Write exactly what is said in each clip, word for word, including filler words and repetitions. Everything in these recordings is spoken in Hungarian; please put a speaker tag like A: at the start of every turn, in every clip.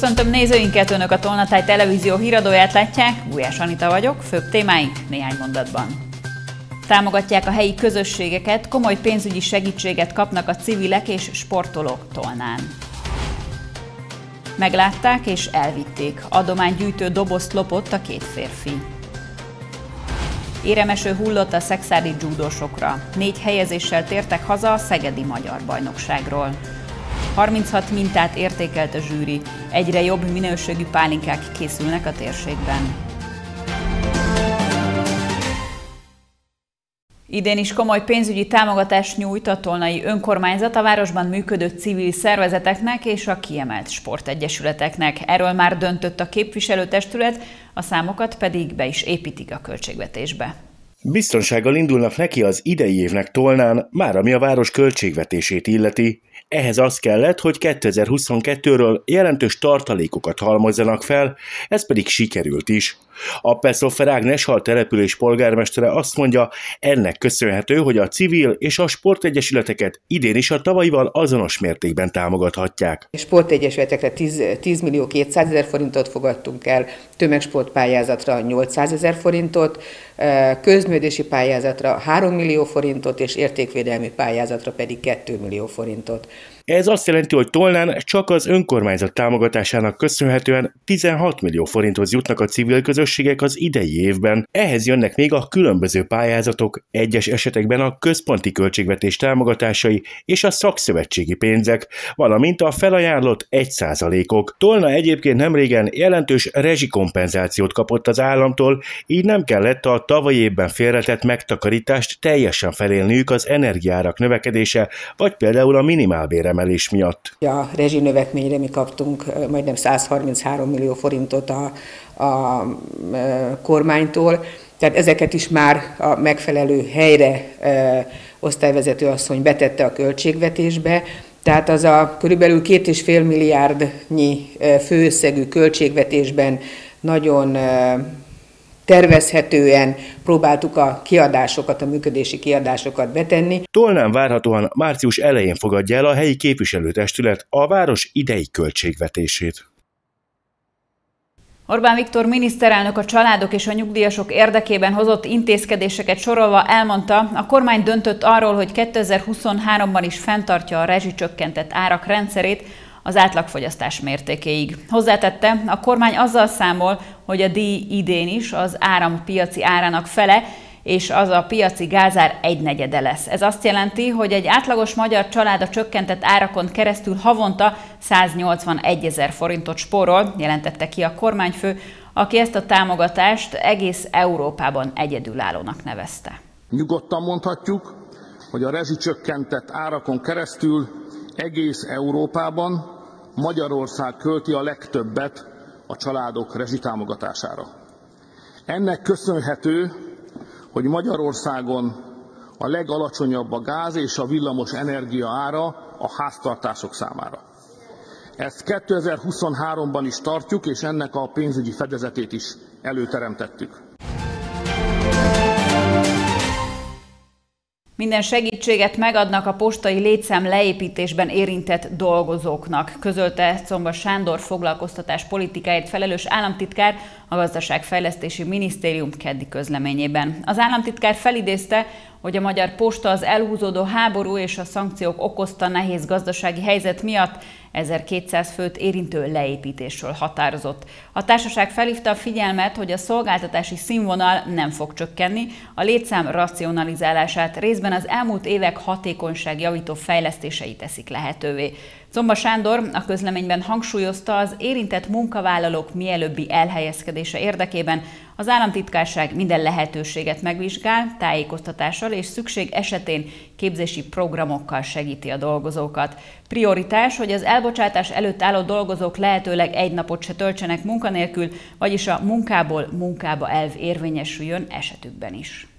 A: Köszöntöm nézőinket, Önök a Tolnatáj televízió híradóját látják, Gulyás Anita vagyok, főbb témáink néhány mondatban. Támogatják a helyi közösségeket, komoly pénzügyi segítséget kapnak a civilek és sportolók Tolnán. Meglátták és elvitték, adománygyűjtő dobozt lopott a két férfi. Éremeső hullott a szekszárdi dzsúdósokra, négy helyezéssel tértek haza a szegedi magyar bajnokságról. harminchat mintát értékelt a zsűri, egyre jobb minőségű pálinkák készülnek a térségben. Idén is komoly pénzügyi támogatást nyújt a tolnai önkormányzat a városban működő civil szervezeteknek és a kiemelt sportegyesületeknek. Erről már döntött a képviselőtestület, a számokat pedig be is építik a költségvetésbe.
B: Biztonsággal indulnak neki az idei évnek Tolnán, már ami a város költségvetését illeti. Ehhez az kellett, hogy kétezer-huszonkettőről jelentős tartalékokat halmozzanak fel, ez pedig sikerült is. A Peszoffer Ágnes, a település polgármestere azt mondja, ennek köszönhető, hogy a civil és a sportegyesületeket idén is a tavalyival azonos mértékben támogathatják.
C: A sportegyesületekre tíz millió kétszázezer forintot fogadtunk el, tömegsportpályázatra nyolcszázezer forintot, közművelési pályázatra három millió forintot és értékvédelmi pályázatra pedig két millió forintot.
B: Ez azt jelenti, hogy Tolnán csak az önkormányzat támogatásának köszönhetően tizenhat millió forinthoz jutnak a civil közösségek az idei évben. Ehhez jönnek még a különböző pályázatok, egyes esetekben a központi költségvetés támogatásai és a szakszövetségi pénzek, valamint a felajánlott egy százalékok. Tolna egyébként nemrégen jelentős rezsikompenzációt kapott az államtól, így nem kellett a tavalyi évben félretett megtakarítást teljesen felélniük az energiárak növekedése, vagy például a minimálbér emelés miatt.
C: A rezsinövekményre mi kaptunk majdnem száz harminchárom millió forintot a, a kormánytól, tehát ezeket is már a megfelelő helyre e, osztályvezető asszony betette a költségvetésbe, tehát az a körülbelül két és fél milliárdnyi főösszegű költségvetésben nagyon e, tervezhetően próbáltuk a kiadásokat, a működési kiadásokat betenni.
B: Tolnán várhatóan március elején fogadja el a helyi képviselőtestület a város idei költségvetését.
A: Orbán Viktor miniszterelnök a családok és a nyugdíjasok érdekében hozott intézkedéseket sorolva elmondta, a kormány döntött arról, hogy kétezer-huszonháromban is fenntartja a rezsicsökkentett árak rendszerét az átlagfogyasztás mértékéig. Hozzátette, a kormány azzal számol, hogy a díj idén is az áram piaci árának fele, és az a piaci gázár egynegyede lesz. Ez azt jelenti, hogy egy átlagos magyar család a csökkentett árakon keresztül havonta száznyolcvanegyezer forintot spórol, jelentette ki a kormányfő, aki ezt a támogatást egész Európában egyedülállónak nevezte.
D: Nyugodtan mondhatjuk, hogy a rezsicsökkentett árakon keresztül egész Európában Magyarország költi a legtöbbet a családok rezsitámogatására. Ennek köszönhető, hogy Magyarországon a legalacsonyabb a gáz és a villamos energia ára a háztartások számára. Ezt kétezer-huszonháromban is tartjuk, és ennek a pénzügyi fedezetét is előteremtettük.
A: Minden segítséget megadnak a postai létszám leépítésben érintett dolgozóknak, közölte Czomba Sándor foglalkoztatás politikáért felelős államtitkár a Gazdaságfejlesztési Minisztérium keddi közleményében. Az államtitkár felidézte, hogy a Magyar Posta az elhúzódó háború és a szankciók okozta nehéz gazdasági helyzet miatt ezerkétszáz főt érintő leépítésről határozott. A társaság felhívta a figyelmet, hogy a szolgáltatási színvonal nem fog csökkenni, a létszám racionalizálását részben az elmúlt évek hatékonyságjavító fejlesztései teszik lehetővé. Czomba Sándor a közleményben hangsúlyozta, az érintett munkavállalók mielőbbi elhelyezkedése érdekében az államtitkárság minden lehetőséget megvizsgál, tájékoztatással és szükség esetén képzési programokkal segíti a dolgozókat. Prioritás, hogy az elbocsátás előtt álló dolgozók lehetőleg egy napot se töltsenek munkanélkül, vagyis a munkából munkába elv érvényesüljön esetükben is.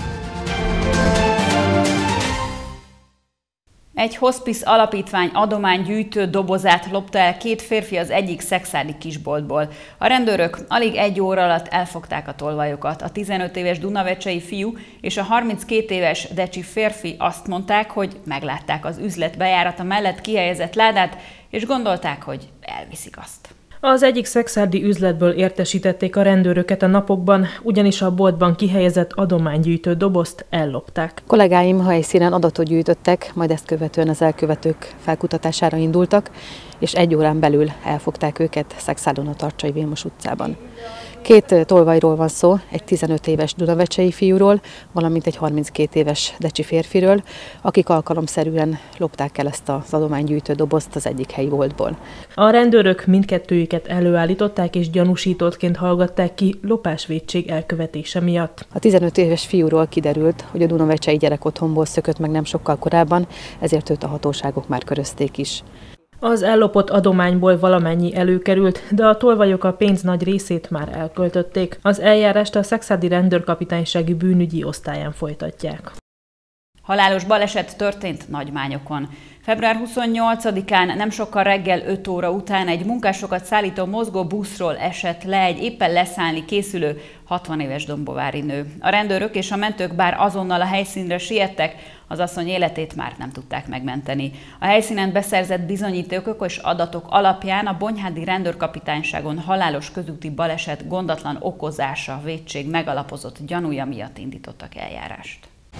A: Egy hospice alapítvány adománygyűjtő dobozát lopta el két férfi az egyik szekszárdi kisboltból. A rendőrök alig egy óra alatt elfogták a tolvajokat. A tizenöt éves dunavecsei fiú és a harminckét éves decsi férfi azt mondták, hogy meglátták az üzlet bejárata mellett kihelyezett ládát, és gondolták, hogy elviszik azt.
E: Az egyik szekszárdi üzletből értesítették a rendőröket a napokban, ugyanis a boltban kihelyezett adománygyűjtő dobozt ellopták.
F: Kollégáim helyszínen adatot gyűjtöttek, majd ezt követően az elkövetők felkutatására indultak, és egy órán belül elfogták őket Szekszárdon a Tarcsai Vilmos utcában. Két tolvajról van szó, egy tizenöt éves dunavecsei fiúról, valamint egy harminckét éves decsi férfiről, akik alkalomszerűen lopták el ezt az adománygyűjtő dobozt az egyik helyi boltból.
E: A rendőrök mindkettőjüket előállították és gyanúsítottként hallgatták ki lopásvétség elkövetése miatt.
F: A tizenöt éves fiúról kiderült, hogy a dunavecsei gyerekotthonból szökött meg nem sokkal korábban, ezért őt a hatóságok már körözték is.
E: Az ellopott adományból valamennyi előkerült, de a tolvajok a pénz nagy részét már elköltötték. Az eljárást a szekszárdi rendőrkapitánysági bűnügyi osztályán folytatják.
A: Halálos baleset történt Nagymányokon. február huszonnyolcadikán nem sokkal reggel öt óra után egy munkásokat szállító mozgó buszról esett le egy éppen leszállni készülő hatvan éves dombovári nő. A rendőrök és a mentők bár azonnal a helyszínre siettek, az asszony életét már nem tudták megmenteni. A helyszínen beszerzett bizonyítékok és adatok alapján a Bonyhádi Rendőrkapitányságon halálos közúti baleset gondatlan okozása vétség megalapozott gyanúja miatt indítottak eljárást.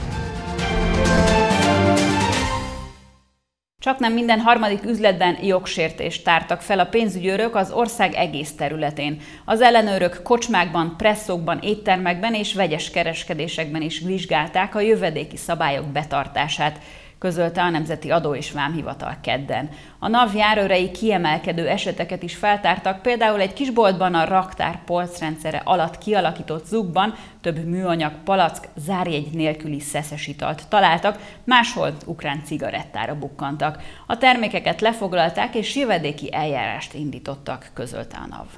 A: Csaknem minden harmadik üzletben jogsértést tártak fel a pénzügyőrök az ország egész területén. Az ellenőrök kocsmákban, presszókban, éttermekben és vegyes kereskedésekben is vizsgálták a jövedéki szabályok betartását, közölte a Nemzeti Adó és Vámhivatal kedden. A NAV járőrei kiemelkedő eseteket is feltártak, például egy kisboltban a raktár polcrendszere alatt kialakított zugban több műanyag palack zárjegy nélküli szeszes italt találtak, máshol ukrán cigarettára bukkantak. A termékeket lefoglalták és jövedéki eljárást indítottak, közölte a NAV.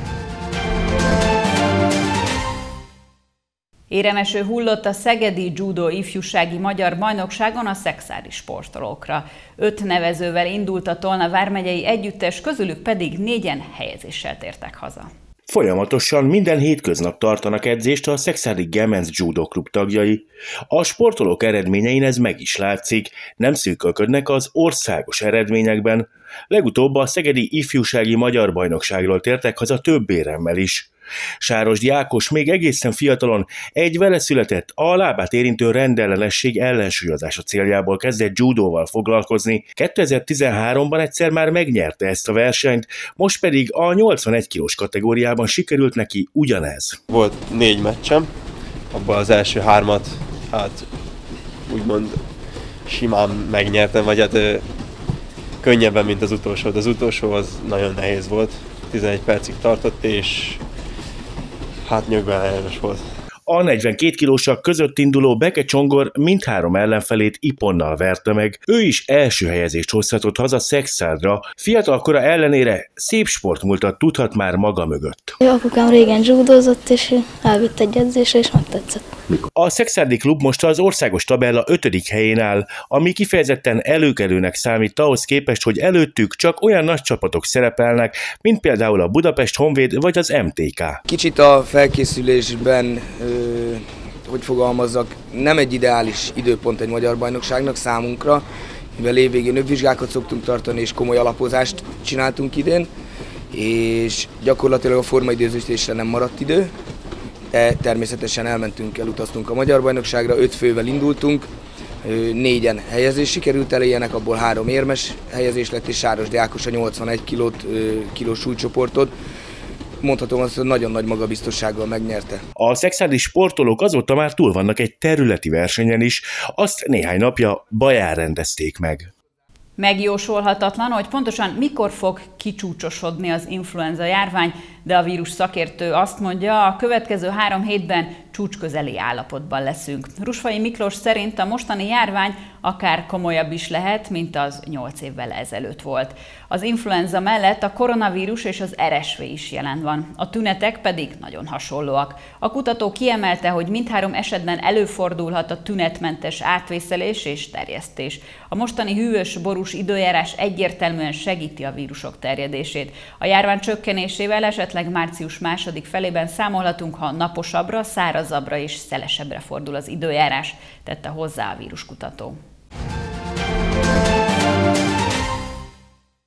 A: Éremeső hullott a szegedi judo ifjúsági magyar bajnokságon a szekszárdi sportolókra. Öt nevezővel indult a Tolna vármegyei együttes, közülük pedig négyen helyezéssel tértek haza.
B: Folyamatosan minden hétköznap tartanak edzést a szekszárdi Gemenc Judo Klub tagjai. A sportolók eredményein ez meg is látszik, nem szűkölködnek az országos eredményekben. Legutóbb a szegedi ifjúsági magyar bajnokságról tértek haza több éremmel is. Sárosdi Ákos még egészen fiatalon egy vele született, a lábát érintő rendellenesség ellensúlyozása céljából kezdett judóval foglalkozni. kétezer-tizenháromban egyszer már megnyerte ezt a versenyt, most pedig a nyolcvanegy kilós kategóriában sikerült neki ugyanez.
G: Volt négy meccsem, abban az első hármat, hát úgymond simán megnyertem, vagy hát ö, könnyebben, mint az utolsó. De az utolsó az nagyon nehéz volt, tizenegy percig tartott, és hát nyögben helyes volt.
B: A negyvenkét kilósak között induló Beke Csongor mindhárom ellenfelét iponnal verte meg. Ő is első helyezést hozhatott haza Szekszárdra. Fiatalkora ellenére szép sportmúltat tudhat már maga mögött.
H: Apukám régen judózott, és elvitt egy edzésre, és megtetszett.
B: A szekszárdi klub most az országos tabella ötödik helyén áll, ami kifejezetten előkelőnek számít ahhoz képest, hogy előttük csak olyan nagy csapatok szerepelnek, mint például a Budapest Honvéd vagy az em té ká.
I: Kicsit a felkészülésben, hogy fogalmazzak, nem egy ideális időpont egy magyar bajnokságnak számunkra, mivel évvégén övvizsgákat szoktunk tartani, és komoly alapozást csináltunk idén, és gyakorlatilag a formaidőzítésre nem maradt idő, de természetesen elmentünk, elutaztunk a magyar bajnokságra, öt fővel indultunk, négyen helyezés sikerült elérjenek, abból három érmes helyezés lett, és Sárosdi Ákos a nyolcvanegy kilót, kilós súlycsoportot. Mondhatom azt, hogy nagyon nagy magabiztossággal megnyerte.
B: A szekszárdi sportolók azóta már túl vannak egy területi versenyen is, azt néhány napja Baján rendezték meg.
A: Megjósolhatatlan, hogy pontosan mikor fog kicsúcsosodni az influenza járvány, de a vírus szakértő azt mondja, a következő három hétben csúcsközeli állapotban leszünk. Rusfai Miklós szerint a mostani járvány akár komolyabb is lehet, mint az nyolc évvel ezelőtt volt. Az influenza mellett a koronavírus és az er es vé is jelen van, a tünetek pedig nagyon hasonlóak. A kutató kiemelte, hogy mindhárom esetben előfordulhat a tünetmentes átvészelés és terjesztés. A mostani hűvös, borús időjárás egyértelműen segíti a vírusok terjedését. A járvány csökkenésével esetleg március második felében számolhatunk, ha naposabbra, szárazabbra és szelesebbre fordul az időjárás, tette hozzá a víruskutató.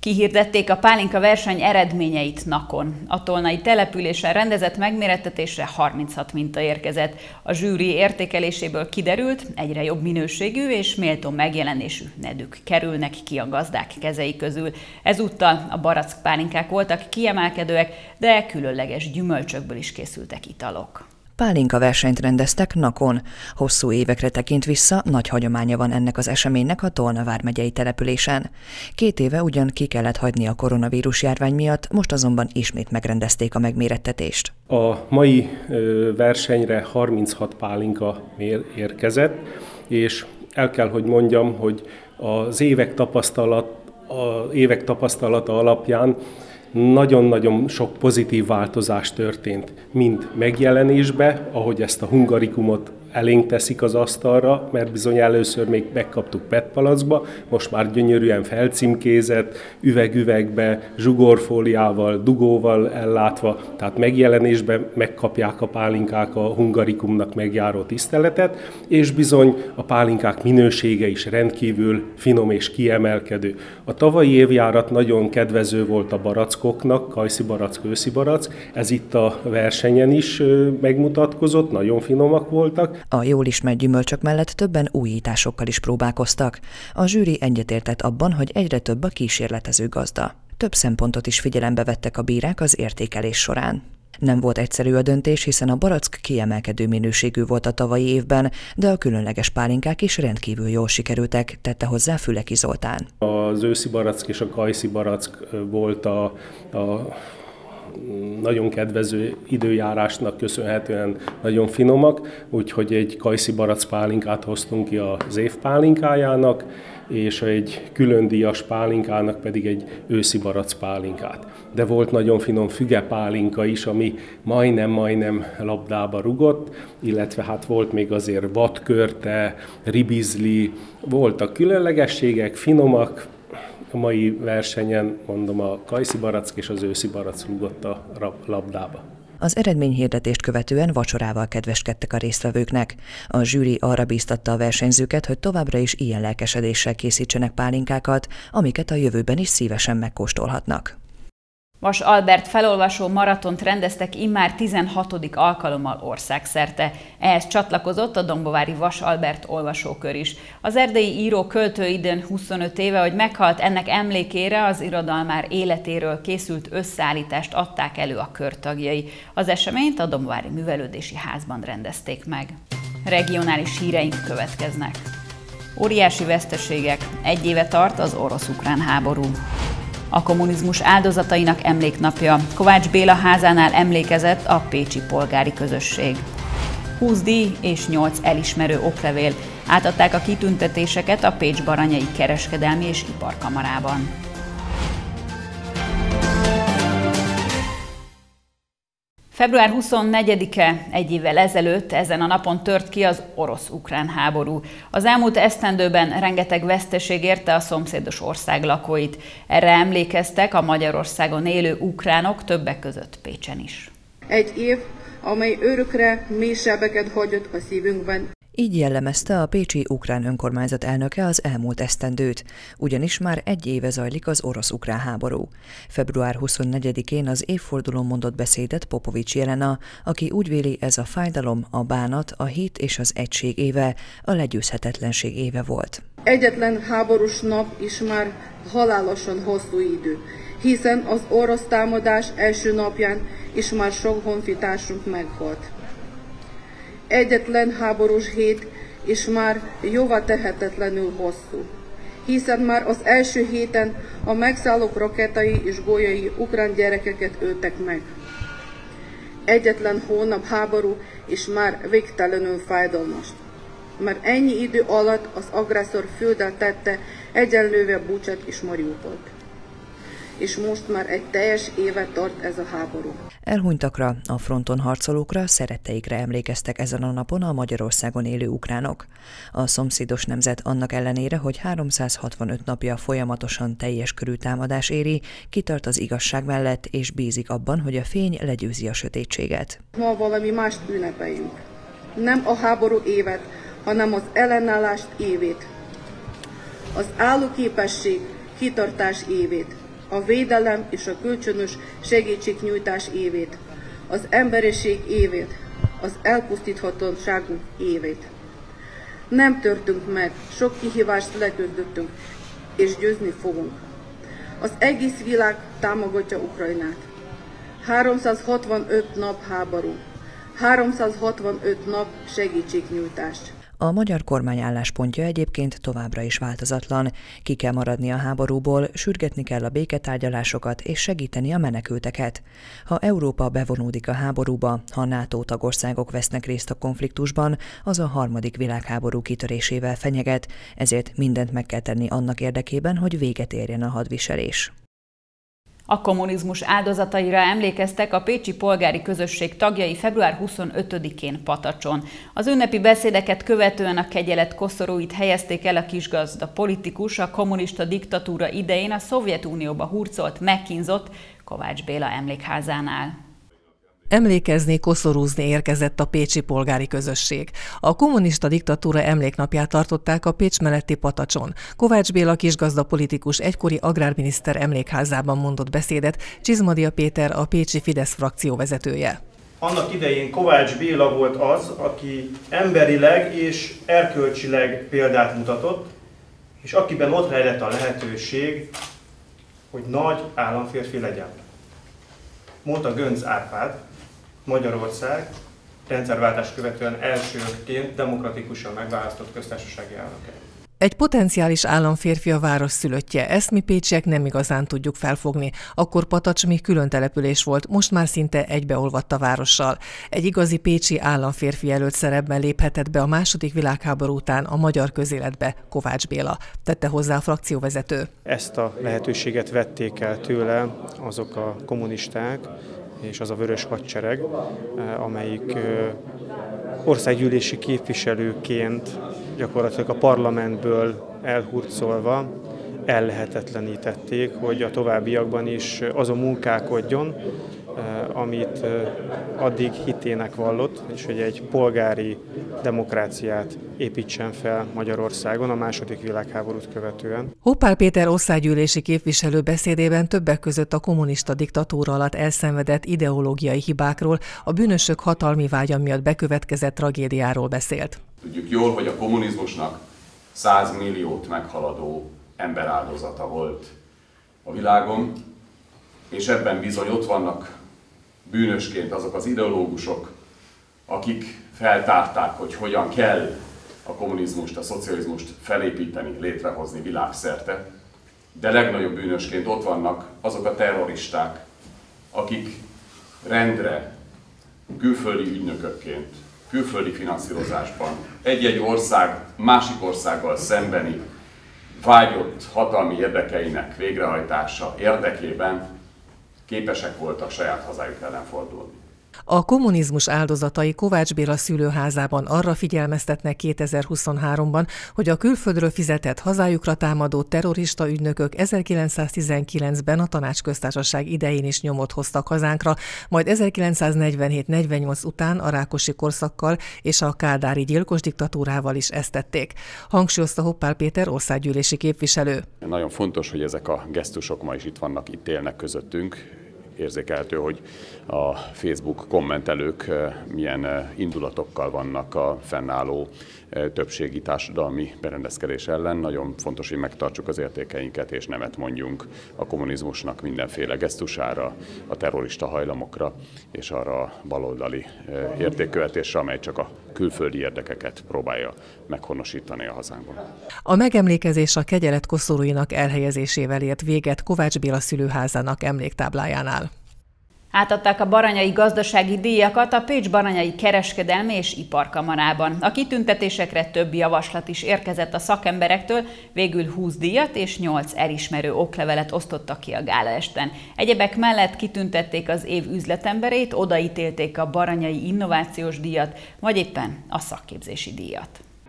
A: Kihirdették a pálinka verseny eredményeit Nakon. A tolnai településen rendezett megmérettetésre harminchat minta érkezett. A zsűri értékeléséből kiderült, egyre jobb minőségű és méltó megjelenésű nedűk kerülnek ki a gazdák kezei közül. Ezúttal a barack pálinkák voltak kiemelkedőek, de különleges gyümölcsökből is készültek italok.
J: Pálinka versenyt rendeztek Nakon. Hosszú évekre tekint vissza, nagy hagyománya van ennek az eseménynek a Tolna vármegyei településen. Két éve ugyan ki kellett hagyni a koronavírus járvány miatt, most azonban ismét megrendezték a megmérettetést.
K: A mai versenyre harminchat pálinka érkezett, és el kell, hogy mondjam, hogy az évek tapasztalat, a évek tapasztalata alapján nagyon-nagyon sok pozitív változás történt, mind megjelenésbe, ahogy ezt a hungarikumot elénk teszik az asztalra, mert bizony először még megkaptuk petpalackba, most már gyönyörűen felcímkézett, üveg-üvegbe, zsugorfóliával, dugóval ellátva, tehát megjelenésben megkapják a pálinkák a hungarikumnak megjáró tiszteletet, és bizony a pálinkák minősége is rendkívül finom és kiemelkedő. A tavalyi évjárat nagyon kedvező volt a barackoknak, kajszi barack, őszi barack, ez itt a versenyen is megmutatkozott, nagyon finomak voltak.
J: A jól ismert gyümölcsök mellett többen újításokkal is próbálkoztak. A zsűri egyetértett abban, hogy egyre több a kísérletező gazda. Több szempontot is figyelembe vettek a bírák az értékelés során. Nem volt egyszerű a döntés, hiszen a barack kiemelkedő minőségű volt a tavalyi évben, de a különleges pálinkák is rendkívül jól sikerültek, tette hozzá Füleki Zoltán.
K: Az őszi barack és a kajszi barack volt a, a nagyon kedvező időjárásnak köszönhetően nagyon finomak, úgyhogy egy kajszi barack pálinkát hoztunk ki az év pálinkájának, és egy külön díjas pálinkának pedig egy őszi barack pálinkát. De volt nagyon finom füge pálinka is, ami majdnem-majdnem labdába rugott, illetve hát volt még azért vadkörte, ribizli, voltak különlegességek, finomak. A mai versenyen, mondom, a kajszi barack és az őszi barack rúgott a labdába.
J: Az eredményhirdetést követően vacsorával kedveskedtek a résztvevőknek. A zsűri arra bíztatta a versenyzőket, hogy továbbra is ilyen lelkesedéssel készítsenek pálinkákat, amiket a jövőben is szívesen megkóstolhatnak.
A: Vas Albert felolvasó maratont rendeztek immár tizenhatodik alkalommal országszerte. Ehhez csatlakozott a dombovári Vas Albert olvasókör is. Az erdélyi író költő idén huszonöt éve, hogy meghalt, ennek emlékére az irodalmár életéről készült összeállítást adták elő a kör tagjai. Az eseményt a Dombovári Művelődési Házban rendezték meg. Regionális híreink következnek. Óriási veszteségek. Egy éve tart az orosz-ukrán háború. A kommunizmus áldozatainak emléknapja. Kovács Béla házánál emlékezett a pécsi polgári közösség. húsz díj és nyolc elismerő oklevél. Átadták a kitüntetéseket a Pécs Baranyai Kereskedelmi és Iparkamarában. február huszonnegyedike, egy évvel ezelőtt ezen a napon tört ki az orosz-ukrán háború. Az elmúlt esztendőben rengeteg veszteség érte a szomszédos ország lakóit. Erre emlékeztek a Magyarországon élő ukránok, többek között Pécsen is.
L: Egy év, amely örökre mély sebeket hagyott a szívünkben.
J: Így jellemezte a pécsi ukrán önkormányzat elnöke az elmúlt esztendőt, ugyanis már egy éve zajlik az orosz-ukrán háború. február huszonnegyedikén az évfordulón mondott beszédet Popovics Jelena, aki úgy véli, ez a fájdalom, a bánat, a hit és az egység éve, a legyőzhetetlenség éve volt.
L: Egyetlen háborús nap is már halálosan hosszú idő, hiszen az orosz támadás első napján is már sok honfitársunk meghalt. Egyetlen háborús hét is már jóvá tehetetlenül hosszú, hiszen már az első héten a megszállók rakétai és golyai ukrán gyerekeket öltek meg. Egyetlen hónap háború is már végtelenül fájdalmas, mert ennyi idő alatt az agresszor földdel tette egyenlővé Bucsát és Mariupolt. És most már egy teljes éve tart ez a háború.
J: Elhunytakra, a fronton harcolókra, szeretteikre emlékeztek ezen a napon a Magyarországon élő ukránok. A szomszédos nemzet annak ellenére, hogy háromszázhatvanöt napja folyamatosan teljes körű támadás éri, kitart az igazság mellett, és bízik abban, hogy a fény legyőzi a sötétséget.
L: Ma valami mást ünnepeljünk. Nem a háború évet, hanem az ellenállást évét. Az állóképesség, kitartás évét. a védelem és a kölcsönös segítségnyújtás évét, az emberiség évét, az elpusztíthatóságunk évét. Nem törtünk meg, sok kihívást leküzdöttünk, és győzni fogunk. Az egész világ támogatja Ukrajnát. háromszázhatvanöt nap háború, háromszázhatvanöt nap segítségnyújtás.
J: A magyar kormány álláspontja egyébként továbbra is változatlan. Ki kell maradni a háborúból, sürgetni kell a béketárgyalásokat és segíteni a menekülteket. Ha Európa bevonódik a háborúba, ha NATO tagországok vesznek részt a konfliktusban, az a harmadik világháború kitörésével fenyeget, ezért mindent meg kell tenni annak érdekében, hogy véget érjen a hadviselés.
A: A kommunizmus áldozataira emlékeztek a pécsi polgári közösség tagjai február huszonötödikén Patacson. Az ünnepi beszédeket követően a kegyelet koszorúit helyezték el a kisgazda politikus a kommunista diktatúra idején a Szovjetunióba hurcolt, megkínzott Kovács Béla emlékházánál.
M: Emlékezni, koszorúzni érkezett a pécsi polgári közösség. A kommunista diktatúra emléknapját tartották a Pécs melletti Patacson. Kovács Béla kisgazda politikus egykori agrárminiszter emlékházában mondott beszédet Csizmadia Péter, a pécsi Fidesz frakció vezetője.
N: Annak idején Kovács Béla volt az, aki emberileg és erkölcsileg példát mutatott, és akiben ott rejlett a lehetőség, hogy nagy államférfi legyen. Mondta Göncz Árpád, Magyarország rendszerváltás követően elsőként demokratikusan megválasztott köztársasági elnöke.
M: Egy potenciális államférfi a város szülöttje, ezt mi pécsiek nem igazán tudjuk felfogni. Akkor Patacs még külön település volt, most már szinte egybeolvadt a várossal. Egy igazi pécsi államférfi jelölt szerepben léphetett be a második világháború után a magyar közéletbe Kovács Béla, tette hozzá a frakcióvezető.
N: Ezt a lehetőséget vették el tőle azok a kommunisták, és az a vörös hadsereg, amelyik országgyűlési képviselőként gyakorlatilag a parlamentből elhurcolva ellehetetlenítették, hogy a továbbiakban is azon munkálkodjon, amit addig hitének vallott, és hogy egy polgári demokráciát építsen fel Magyarországon a második világháborút követően.
M: Hoppár Péter országgyűlési képviselő beszédében többek között a kommunista diktatúra alatt elszenvedett ideológiai hibákról, a bűnösök hatalmi vágya miatt bekövetkezett tragédiáról beszélt.
O: Tudjuk jól, hogy a kommunizmusnak száz milliót meghaladó emberáldozata volt a világon, és ebben bizony ott vannak bűnösként azok az ideológusok, akik feltárták, hogy hogyan kell a kommunizmust, a szocializmust felépíteni, létrehozni világszerte, de legnagyobb bűnösként ott vannak azok a terroristák, akik rendre, külföldi ügynökökként, külföldi finanszírozásban egy-egy ország másik országgal szembeni vágyott hatalmi érdekeinek végrehajtása érdekében képesek voltak saját hazájuk ellen fordulni.
M: A kommunizmus áldozatai Kovács Béla szülőházában arra figyelmeztetnek kétezer-huszonháromban, hogy a külföldről fizetett hazájukra támadó terrorista ügynökök ezerkilencszáztizenkilencben a Tanácsköztársaság idején is nyomot hoztak hazánkra, majd ezerkilencszáznegyvenhét-negyvennyolc után a Rákosi korszakkal és a kádári gyilkos diktatúrával is ezt tették. Hangsúlyozta Hoppár Péter országgyűlési képviselő.
O: Nagyon fontos, hogy ezek a gesztusok ma is itt vannak, itt élnek közöttünk. Érzékelhető, hogy a Facebook kommentelők milyen indulatokkal vannak a fennálló többségi társadalmi berendezkedés ellen. Nagyon fontos, hogy megtartsuk az értékeinket és nemet mondjunk a kommunizmusnak mindenféle gesztusára, a terrorista hajlamokra és arra a baloldali értékkövetésre, amely csak a külföldi érdekeket próbálja meghonosítani a hazánkban.
M: A megemlékezés a kegyelet koszorúinak elhelyezésével ért véget Kovács Béla szülőházának emléktáblájánál.
A: Átadták a baranyai gazdasági díjakat a Pécs Baranyai Kereskedelmi és Iparkamarában. A kitüntetésekre több javaslat is érkezett a szakemberektől, végül húsz díjat és nyolc elismerő oklevelet osztottak ki a gálaesten. Egyebek mellett kitüntették az év üzletemberét, odaítélték a Baranyai Innovációs díjat, vagy éppen a szakképzési díjat.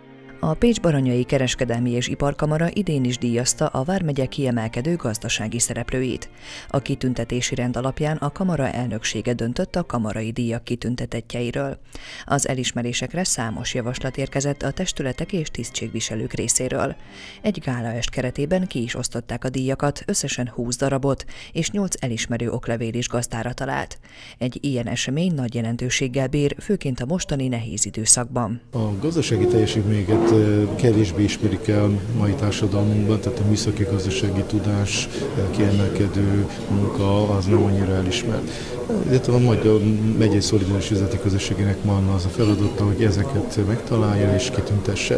J: A Pécs-Baranyai Kereskedelmi és Iparkamara idén is díjazta a vármegye kiemelkedő gazdasági szereplőit. A kitüntetési rend alapján a kamara elnöksége döntött a kamarai díjak kitüntetettjeiről. Az elismerésekre számos javaslat érkezett a testületek és tisztségviselők részéről. Egy gálaest keretében ki is osztották a díjakat, összesen húsz darabot, és nyolc elismerő oklevél is gazdára talált. Egy ilyen esemény nagy jelentőséggel bír, főként a mostani nehéz időszakban.
P: A gazdasági teljesítményeket kevésbé ismerik el mai társadalmunkban, tehát a műszaki gazdasági tudás, kiemelkedő munka az nem annyira elismert. Illetve a Magyar Megyei Szolidáris Üzleti Közösségének van az a feladata, hogy ezeket megtalálja és kitüntesse.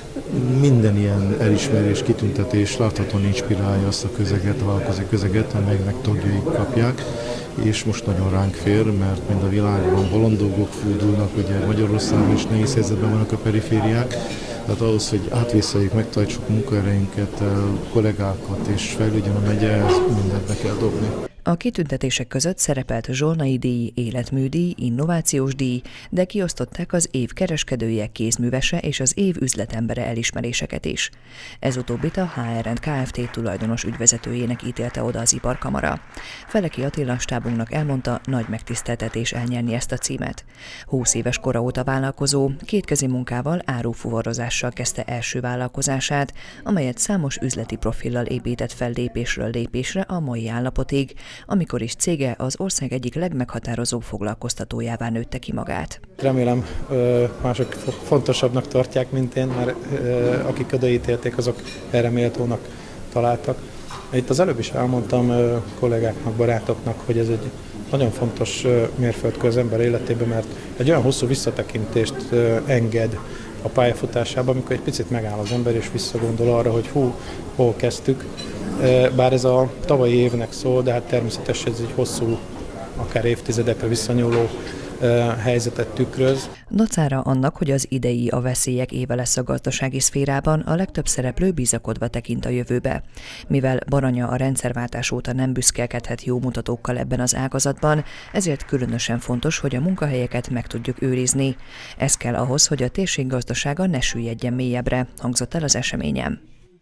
P: Minden ilyen elismerés, kitüntetés láthatóan inspirálja azt a közeget, a vállalkozói közeget, amelynek tagjai kapják, és most nagyon ránk fér, mert mind a világban bolondolgok fordulnak, ugye Magyarországon is nehéz helyzetben vannak a perifériák, tehát ahhoz, hogy átvészeljük, megtartsuk munkaerejünket, kollégákat és fejlődjön a megye, ezt mindent be kell dobni.
J: A kitüntetések között szerepelt Zsolnai díj, életműdíj, innovációs díj, de kiosztották az év kereskedője, kézművese és az év üzletembere elismeréseket is. Ez utóbbit a há er en Kft. Tulajdonos ügyvezetőjének ítélte oda az Iparkamara. Feleki Attila stábunknak elmondta, nagy megtiszteltetés elnyerni ezt a címet. húsz éves kora óta vállalkozó, kétkezi munkával, árufuvarozással kezdte első vállalkozását, amelyet számos üzleti profillal épített fel lépésről lépésre a mai állapotig, amikor is cége az ország egyik legmeghatározóbb foglalkoztatójává nőtte ki magát.
Q: Remélem mások fontosabbnak tartják, mint én, mert akik odaítélték, azok erre méltónak találtak. Itt az előbb is elmondtam kollégáknak, barátoknak, hogy ez egy nagyon fontos mérföldkő az ember életében, mert egy olyan hosszú visszatekintést enged a pályafutásában, amikor egy picit megáll az ember és visszagondol arra, hogy hú, hol kezdtük. Bár ez a tavalyi évnek szól, de hát természetesen ez egy hosszú, akár évtizedekre visszanyúló helyzetet tükröz.
J: Dacára annak, hogy az idei a veszélyek éve lesz a gazdasági szférában, a legtöbb szereplő bizakodva tekint a jövőbe. Mivel Baranya a rendszerváltás óta nem büszkélkedhet jó mutatókkal ebben az ágazatban, ezért különösen fontos, hogy a munkahelyeket meg tudjuk őrizni. Ez kell ahhoz, hogy a térség gazdasága ne süllyedjen mélyebbre, hangzott el az eseményen.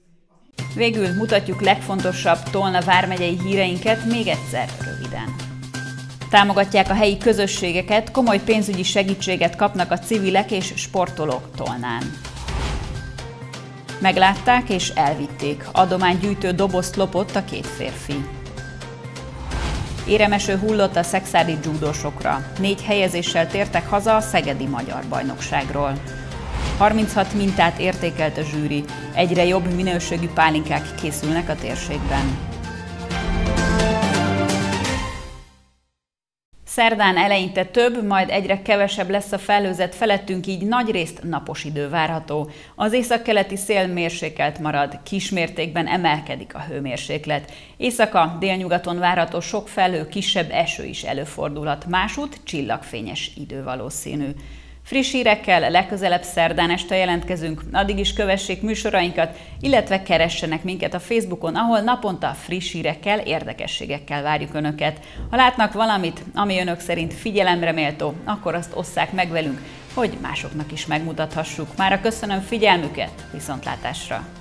A: Végül mutatjuk legfontosabb Tolna vármegyei híreinket még egyszer röviden. Támogatják a helyi közösségeket, komoly pénzügyi segítséget kapnak a civilek és sportolók Tolnán. Meglátták és elvitték, adománygyűjtő dobozt lopott a két férfi. Éremeső hullott a szekszárdi dzsúdósokra, négy helyezéssel tértek haza a szegedi magyar bajnokságról. harminchat mintát értékelt a zsűri, egyre jobb minőségű pálinkák készülnek a térségben. Szerdán eleinte több, majd egyre kevesebb lesz a felhőzet felettünk, így nagyrészt napos idő várható. Az északkeleti szél mérsékelt marad, kismértékben emelkedik a hőmérséklet. Északa, délnyugaton várható sok felhő, kisebb eső is előfordulhat, másút csillagfényes idő valószínű. Friss hírekkel legközelebb szerdán este jelentkezünk, addig is kövessék műsorainkat, illetve keressenek minket a Facebookon, ahol naponta friss hírekkel, érdekességekkel várjuk Önöket. Ha látnak valamit, ami Önök szerint figyelemre méltó, akkor azt osszák meg velünk, hogy másoknak is megmutathassuk. Mára köszönöm figyelmüket, viszontlátásra!